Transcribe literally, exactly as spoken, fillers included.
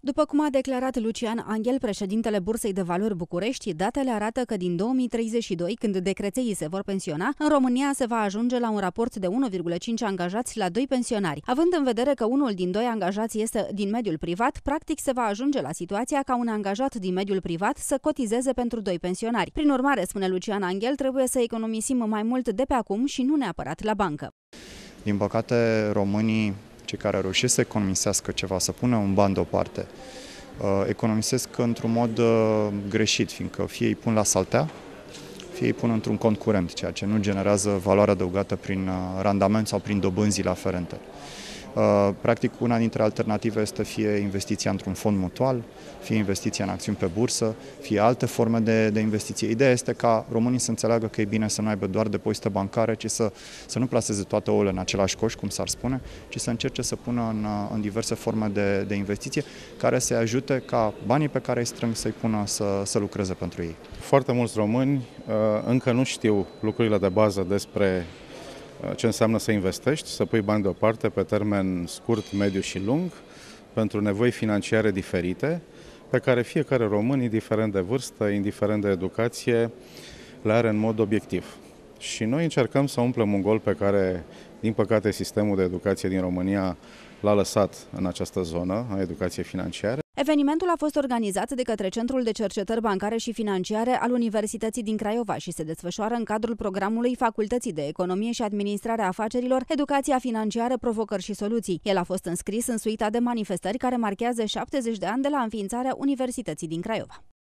După cum a declarat Lucian Anghel, președintele Bursei de Valori București, datele arată că din două mii treizeci și doi, când decrețeii se vor pensiona, în România se va ajunge la un raport de unu virgulă cinci angajați la doi pensionari. Având în vedere că unul din doi angajați este din mediul privat, practic se va ajunge la situația ca un angajat din mediul privat să cotizeze pentru doi pensionari. Prin urmare, spune Lucian Anghel, trebuie să economisim mai mult de pe acum și nu neapărat la bancă. Din păcate, românii, cei care reușesc să economisească ceva, să pună un ban deoparte, economisesc într-un mod greșit, fiindcă fie îi pun la saltea, fie îi pun într-un cont curent, ceea ce nu generează valoare adăugată prin randament sau prin dobânzile aferente. Practic, una dintre alternative este fie investiția într-un fond mutual, fie investiția în acțiuni pe bursă, fie alte forme de, de investiție. Ideea este ca românii să înțeleagă că e bine să nu aibă doar depozite bancare, ci să, să nu plaseze toate ouăle în același coș, cum s-ar spune, ci să încerce să pună în, în diverse forme de, de investiție care să-i ajute ca banii pe care îi strâng să-i pună să, să lucreze pentru ei. Foarte mulți români încă nu știu lucrurile de bază despre ce înseamnă să investești, să pui bani deoparte pe termen scurt, mediu și lung, pentru nevoi financiare diferite, pe care fiecare român, indiferent de vârstă, indiferent de educație, le are în mod obiectiv. Și noi încercăm să umplem un gol pe care, din păcate, sistemul de educație din România l-a lăsat în această zonă a educației financiare. Evenimentul a fost organizat de către Centrul de Cercetări Bancare și Financiare al Universității din Craiova și se desfășoară în cadrul programului Facultății de Economie și Administrare a Afacerilor, Educația Financiară, Provocări și Soluții. El a fost înscris în suita de manifestări care marchează șaptezeci de ani de la înființarea Universității din Craiova.